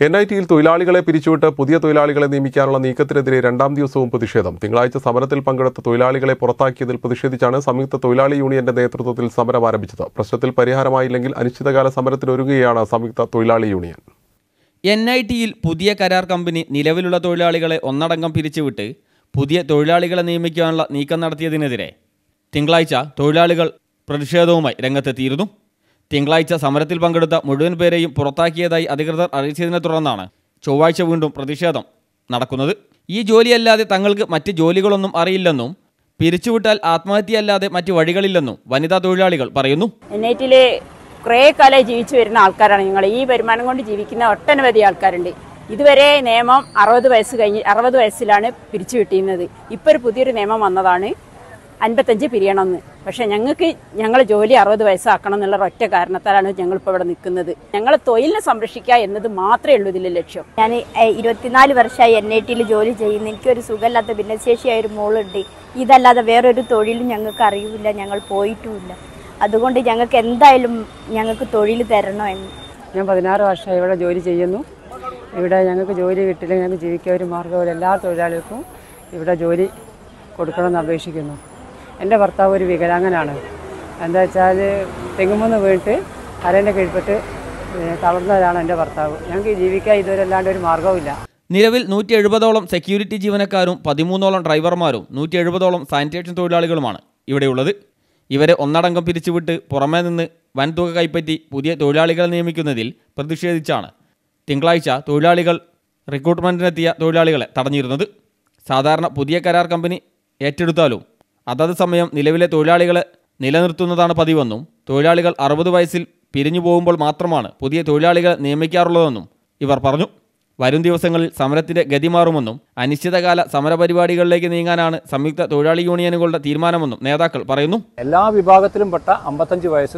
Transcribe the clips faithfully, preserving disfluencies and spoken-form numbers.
N I ടിയിൽ തൊഴിലാളികളെ പിരിച്ചുവിട്ട് പുതിയ തൊഴിലാളികളെ നിയമിക്കാനുള്ള നീക്കത്തിനെതിരെ രണ്ടാം ദിവസവും പ്രതിഷേധം. തിങ്കളാഴ്ച സമരത്തിൽ പങ്കെടുത്ത തൊഴിലാളികളെ പുറത്താക്കിയതിൽ പ്രതിഷേധിച്ചാണ് സംയുക്ത തൊഴിലാളി യൂണിയന്റെ നേതൃത്വത്തിൽ സമരം ആരംഭിച്ചത്. പ്രശ്നത്തിൽ പരിഹാരമായില്ലെങ്കിൽ അനിശ്ചിതകാല സമരത്തിനൊരുങ്ങുകയാണ് സംയുക്ത തൊഴിലാളി യൂണിയൻ. എൻ ഐ ടിയിൽ പുതിയ കരാർ കമ്പനി നിലവിലുള്ള തൊഴിലാളികളെ ഒന്നടങ്കം പിരിച്ചുവിട്ട് പുതിയ തൊഴിലാളികളെ നിയമിക്കാനുള്ള നീക്കം നടത്തിയതിനെതിരെ തിങ്കളാഴ്ച തൊഴിലാളികൾ പ്രതിഷേധവുമായി രംഗത്തെത്തിയിരുന്നു. തിങ്കളാഴ്ച സമരത്തിൽ പങ്കെടുത്ത മുഴുവൻ പേരെയും പുറത്താക്കിയതായി അധികൃതർ അറിയിച്ചതിനെ തുടർന്നാണ് ചൊവ്വാഴ്ച വീണ്ടും പ്രതിഷേധം നടക്കുന്നത്. ഈ ജോലിയല്ലാതെ തങ്ങൾക്ക് മറ്റ് ജോലികളൊന്നും അറിയില്ലെന്നും പിരിച്ചുവിട്ടാൽ ആത്മഹത്യയല്ലാതെ മറ്റ് വഴികളില്ലെന്നും വനിതാ തൊഴിലാളികൾ പറയുന്നു. എൻ ഐ ടിയിൽ കുറേ കാലം ജീവിച്ചു വരുന്ന ആൾക്കാരാണ് ഞങ്ങൾ. ഈ വരുമാനം കൊണ്ട് ജീവിക്കുന്ന ഒട്ടനവധി ആൾക്കാരുണ്ട്. ഇതുവരെ നിയമം അറുപത് വയസ്സ് കഴിഞ്ഞ് അറുപത് വയസ്സിലാണ് പിരിച്ചു കിട്ടിയിരുന്നത്. ഇപ്പോൾ ഒരു പുതിയൊരു നിയമം വന്നതാണ് അൻപത്തഞ്ച് പിരിയണമെന്ന്. പക്ഷേ ഞങ്ങൾക്ക് ഞങ്ങൾ ജോലി അറുപത് വയസ്സാക്കണം എന്നുള്ള ഒറ്റ കാരണത്താലാണ് ഞങ്ങളിപ്പോൾ ഇവിടെ നിൽക്കുന്നത്. ഞങ്ങൾ തൊഴിലിനെ സംരക്ഷിക്കുക എന്നത് മാത്രമേ ഉള്ളൂ ഇതിലെ ലക്ഷ്യം. ഞാൻ ഇരുപത്തിനാല് വർഷമായി എൻ ഐ ടിയിൽ ജോലി ചെയ്യുന്നു. എനിക്കൊരു സുഖമില്ലാത്ത ഭിന്നശേഷിയായ ഒരു മോളുണ്ട്. ഇതല്ലാതെ വേറൊരു തൊഴിലും ഞങ്ങൾക്ക് അറിയില്ല, ഞങ്ങൾ പോയിട്ടുമില്ല. അതുകൊണ്ട് ഞങ്ങൾക്ക് എന്തായാലും ഞങ്ങൾക്ക് തൊഴിൽ തരണോ എന്ന്. ഞാൻ പതിനാറ് വർഷമായി ഇവിടെ ജോലി ചെയ്യുന്നു. ഇവിടെ ഞങ്ങൾക്ക് ജോലി കിട്ടില്ല, ഞങ്ങൾക്ക് ജീവിക്കാൻ ഒരു മാർഗ്ഗമില്ല. എല്ലാ തൊഴിലാളികൾക്കും ഇവിടെ ജോലി കൊടുക്കണമെന്ന് അപേക്ഷിക്കുന്നു. എൻ്റെ ഭർത്താവ് ഒരു വികലാംഗനാണ്. എന്താ വെച്ചാൽ തെങ്ങുമെന്ന് വീണിട്ട് അരേൻ്റെ കീഴ്പ്പെട്ട് തളർന്നവരാണ് എൻ്റെ ഭർത്താവ്. ഞങ്ങൾക്ക് ജീവിക്കാൻ ഇതുവരെ അല്ലാണ്ട് ഒരു മാർഗ്ഗവുമില്ല. നിലവിൽ നൂറ്റി എഴുപതോളം സെക്യൂരിറ്റി ജീവനക്കാരും പതിമൂന്നോളം ഡ്രൈവർമാരും നൂറ്റി എഴുപതോളം സാനിറ്റേഷൻ തൊഴിലാളികളുമാണ് ഇവിടെയുള്ളത്. ഇവരെ ഒന്നടങ്കം പിരിച്ചുവിട്ട് പുറമേ നിന്ന് വൻതുക കൈപ്പറ്റി പുതിയ തൊഴിലാളികളെ നിയമിക്കുന്നതിൽ പ്രതിഷേധിച്ചാണ് തിങ്കളാഴ്ച തൊഴിലാളികൾ റിക്രൂട്ട്മെൻറ്റിനെത്തിയ തൊഴിലാളികളെ തടഞ്ഞിരുന്നത്. സാധാരണ പുതിയ കരാർ കമ്പനി ഏറ്റെടുത്താലും അതത് സമയം നിലവിലെ തൊഴിലാളികളെ നിലനിർത്തുന്നതാണ് പതിവെന്നും തൊഴിലാളികൾ അറുപത് വയസ്സിൽ പിരിഞ്ഞു പോകുമ്പോൾ മാത്രമാണ് പുതിയ തൊഴിലാളികളെ നിയമിക്കാറുള്ളതെന്നും ഇവർ പറഞ്ഞു. വരും ദിവസങ്ങളിൽ സമരത്തിൻ്റെ ഗതി മാറുമെന്നും അനിശ്ചിതകാല സമരപരിപാടികളിലേക്ക് നീങ്ങാനാണ് സംയുക്ത തൊഴിലാളി യൂണിയനുകളുടെ തീരുമാനമെന്നും നേതാക്കൾ പറയുന്നു. എല്ലാ വിഭാഗത്തിലും പെട്ട അമ്പത്തഞ്ച് വയസ്സ്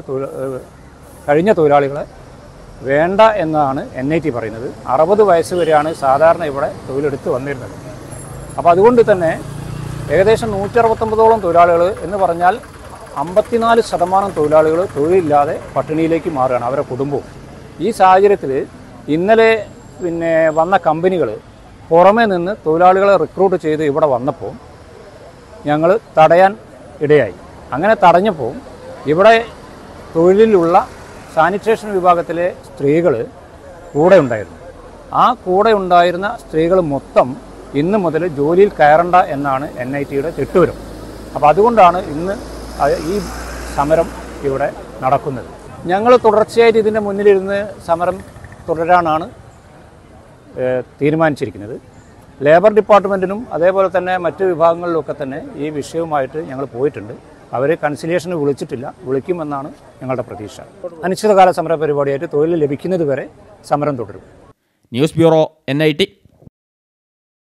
കഴിഞ്ഞ തൊഴിലാളികളെ വേണ്ട എന്നാണ് എൻ ഐ ടി പറയുന്നത്. അറുപത് വയസ്സ് വരെയാണ് സാധാരണ ഇവിടെ തൊഴിലെടുത്ത് വന്നിരുന്നത്. അപ്പോൾ അതുകൊണ്ട് തന്നെ ഏകദേശം നൂറ്ററുപത്തൊമ്പതോളം തൊഴിലാളികൾ എന്ന് പറഞ്ഞാൽ അമ്പത്തിനാല് ശതമാനം തൊഴിലാളികൾ തൊഴിലില്ലാതെ പട്ടിണിയിലേക്ക് മാറുകയാണ്, അവരുടെ കുടുംബവും. ഈ സാഹചര്യത്തിൽ ഇന്നലെ പിന്നെ വന്ന കമ്പനികൾ പുറമേ നിന്ന് തൊഴിലാളികളെ റിക്രൂട്ട് ചെയ്ത് ഇവിടെ വന്നപ്പോൾ ഞങ്ങൾ തടയാൻ ഇടയായി. അങ്ങനെ തടഞ്ഞപ്പോൾ ഇവിടെ തൊഴിലിലുള്ള സാനിറ്റേഷൻ വിഭാഗത്തിലെ സ്ത്രീകൾ കൂടെ ഉണ്ടായിരുന്നു. ആ കൂടെ ഉണ്ടായിരുന്ന സ്ത്രീകൾ മൊത്തം ഇന്ന് മുതൽ ജോലിയിൽ കയറണ്ട എന്നാണ് എൻ ഐ ടിയുടെ തിട്ടൂരം. അപ്പോൾ അതുകൊണ്ടാണ് ഇന്ന് ഈ സമരം ഇവിടെ നടക്കുന്നത്. ഞങ്ങൾ തുടർച്ചയായിട്ട് ഇതിൻ്റെ മുന്നിലിരുന്ന് സമരം തുടരാനാണ് തീരുമാനിച്ചിരിക്കുന്നത്. ലേബർ ഡിപ്പാർട്ട്മെൻറ്റിനും അതേപോലെ തന്നെ മറ്റ് വിഭാഗങ്ങളിലൊക്കെ തന്നെ ഈ വിഷയവുമായിട്ട് ഞങ്ങൾ പോയിട്ടുണ്ട്. അവർ കൺസിലിയേഷന് വിളിച്ചിട്ടില്ല, വിളിക്കുമെന്നാണ് ഞങ്ങളുടെ പ്രതീക്ഷ. അനിശ്ചിതകാല സമര പരിപാടിയായിട്ട് തൊഴിൽ ലഭിക്കുന്നത് വരെ സമരം തുടരും. News bureau N I T.